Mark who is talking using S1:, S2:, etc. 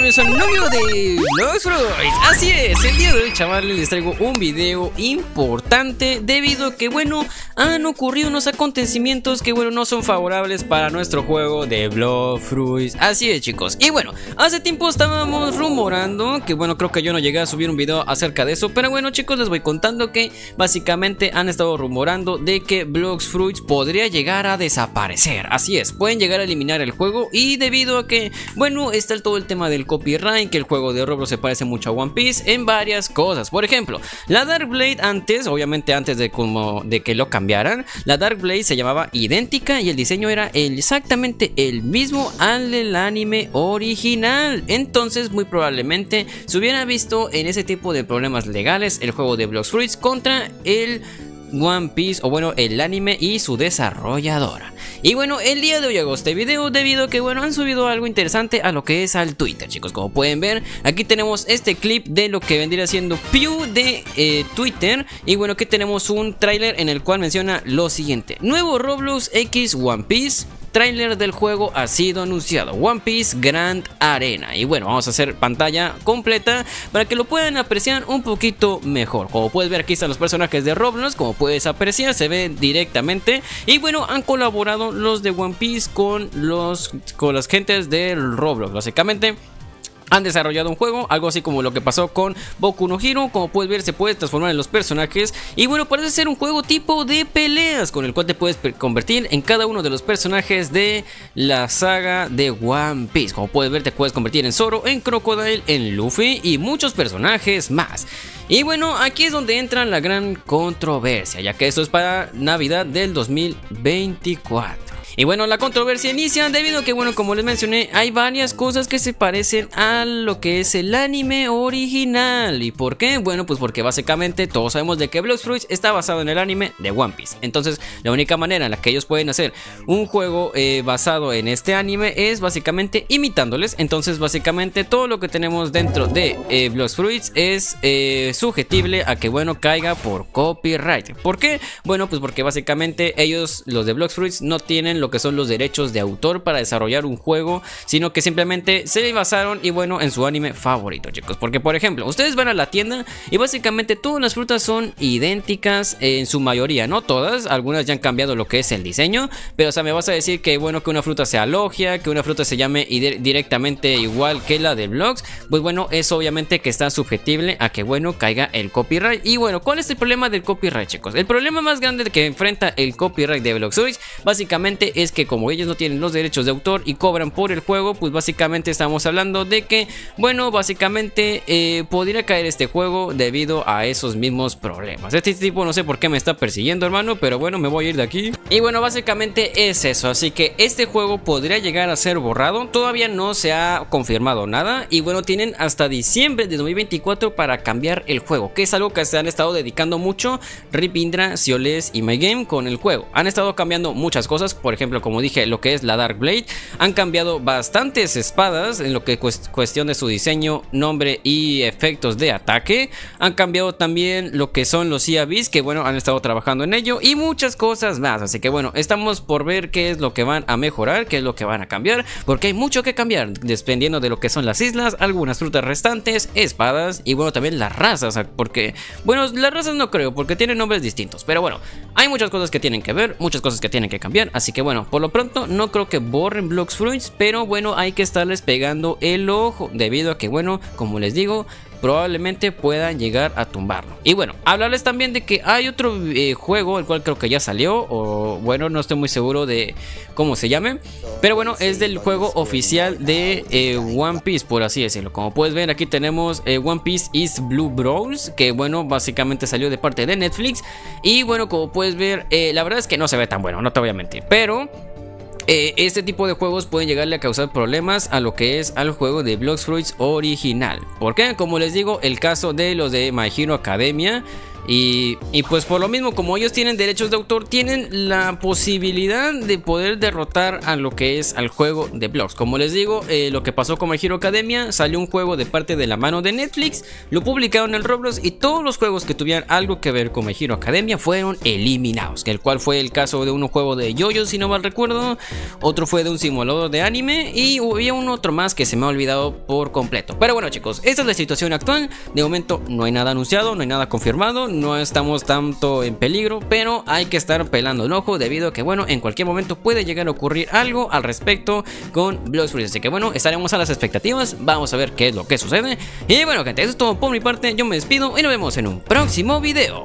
S1: bienvenidos a un nuevo video de Blox Fruits. Así es, el día de hoy, chavales, les traigo un video importante debido a que, bueno, han ocurrido unos acontecimientos que, bueno, no son favorables para nuestro juego de Blox Fruits. Así es, chicos. Y bueno, hace tiempo estábamos rumorando que, bueno, creo que yo no llegué a subir un video acerca de eso, pero bueno, chicos, les voy contando que básicamente han estado rumorando de que Blox Fruits podría llegar a desaparecer. Así es, pueden llegar a eliminar el juego y debido a que, bueno, está todo el tema del copyright, que el juego de Roblox se parece mucho a One Piece en varias cosas. Por ejemplo, la Dark Blade antes, obviamente antes de que lo cambiaran, la Dark Blade se llamaba idéntica y el diseño era exactamente el mismo al del anime original. Entonces muy probablemente se hubiera visto en ese tipo de problemas legales el juego de Blox Fruits contra el One Piece, o bueno, el anime y su desarrolladora. Y bueno, el día de hoy hago este video debido a que, bueno, han subido algo interesante a lo que es al Twitter, chicos. Como pueden ver, aquí tenemos este clip de lo que vendría siendo Pew de Twitter. Y bueno, aquí tenemos un tráiler en el cual menciona lo siguiente: nuevo Roblox X One Piece. Tráiler del juego ha sido anunciado, One Piece Grand Arena. Y bueno, vamos a hacer pantalla completa para que lo puedan apreciar un poquito mejor. Como puedes ver, aquí están los personajes de Roblox. Como puedes apreciar, se ve directamente. Y bueno, han colaborado los de One Piece con las gentes de Roblox. Básicamente han desarrollado un juego, algo así como lo que pasó con Boku no Hero. Como puedes ver, se puede transformar en los personajes. Y bueno, parece ser un juego tipo de peleas, con el cual te puedes convertir en cada uno de los personajes de la saga de One Piece. Como puedes ver, te puedes convertir en Zoro, en Crocodile, en Luffy y muchos personajes más. Y bueno, aquí es donde entra la gran controversia, ya que esto es para Navidad del 2024. Y bueno, la controversia inicia debido a que, bueno, como les mencioné, hay varias cosas que se parecen a lo que es el anime original. ¿Y por qué? Bueno, pues porque básicamente todos sabemos de que Blox Fruits está basado en el anime de One Piece. Entonces, la única manera en la que ellos pueden hacer un juego basado en este anime es básicamente imitándoles. Entonces, básicamente todo lo que tenemos dentro de Blox Fruits es susceptible a que, bueno, caiga por copyright. ¿Por qué? Bueno, pues porque básicamente ellos, los de Blox Fruits, no tienen lo que son los derechos de autor para desarrollar un juego, sino que simplemente se basaron y, bueno, en su anime favorito, chicos. Porque, por ejemplo, ustedes van a la tienda y básicamente todas las frutas son idénticas en su mayoría, no todas, algunas ya han cambiado lo que es el diseño, pero o sea, me vas a decir que, bueno, que una fruta sea Logia, que una fruta se llame directamente igual que la de Blox. Pues bueno, es obviamente que está susceptible a que, bueno, caiga el copyright. Y bueno, ¿cuál es el problema del copyright, chicos? El problema más grande que enfrenta el copyright de Blox Fruits básicamente es que, como ellos no tienen los derechos de autor y cobran por el juego, pues básicamente estamos hablando de que, bueno, básicamente podría caer este juego debido a esos mismos problemas. Este tipo no sé por qué me está persiguiendo, hermano, pero bueno, me voy a ir de aquí. Y bueno, básicamente es eso, así que este juego podría llegar a ser borrado. Todavía no se ha confirmado nada y bueno, tienen hasta diciembre de 2024 para cambiar el juego, que es algo que se han estado dedicando mucho Rip Indra, Cioles y MyGame con el juego. Han estado cambiando muchas cosas, por ejemplo, como dije, lo que es la Dark Blade. Han cambiado bastantes espadas en lo que cuestión de su diseño, nombre y efectos de ataque. Han cambiado también lo que son los Abyss, que bueno, han estado trabajando en ello y muchas cosas más. Así que bueno, estamos por ver qué es lo que van a mejorar, qué es lo que van a cambiar, porque hay mucho que cambiar dependiendo de lo que son las islas, algunas frutas restantes, espadas y bueno, también las razas, porque bueno, las razas no creo, porque tienen nombres distintos, pero bueno, hay muchas cosas que tienen que ver, muchas cosas que tienen que cambiar. Así que bueno, por lo pronto no creo que borren Blox Fruits, pero bueno, hay que estarles pegando el ojo debido a que, bueno, como les digo, probablemente puedan llegar a tumbarlo. Y bueno, hablarles también de que hay otro juego, el cual creo que ya salió, o bueno, no estoy muy seguro de cómo se llame, pero bueno, es del juego oficial de One Piece, por así decirlo. Como puedes ver, aquí tenemos One Piece is Blue Bros, que bueno, básicamente salió de parte de Netflix. Y bueno, como puedes ver, la verdad es que no se ve tan bueno, no te voy a mentir, pero este tipo de juegos pueden llegarle a causar problemas a lo que es al juego de Blox Fruits original. ¿Por qué? Como les digo, el caso de los de My Hero Academia, Y pues por lo mismo, como ellos tienen derechos de autor, tienen la posibilidad de poder derrotar a lo que es al juego de Blox. Como les digo, lo que pasó con My Hero Academia, salió un juego de parte de la mano de Netflix, lo publicaron en el Roblox y todos los juegos que tuvieran algo que ver con My Hero Academia fueron eliminados, el cual fue el caso de un juego de JoJo, si no mal recuerdo, otro fue de un simulador de anime y había un otro más que se me ha olvidado por completo. Pero bueno, chicos, esta es la situación actual. De momento no hay nada anunciado, no hay nada confirmado, no estamos tanto en peligro, pero hay que estar pelando el ojo debido a que bueno, en cualquier momento puede llegar a ocurrir algo al respecto con Blox Fruits. Así que bueno, estaremos a las expectativas, vamos a ver qué es lo que sucede. Y bueno, gente, eso es todo por mi parte, yo me despido y nos vemos en un próximo video.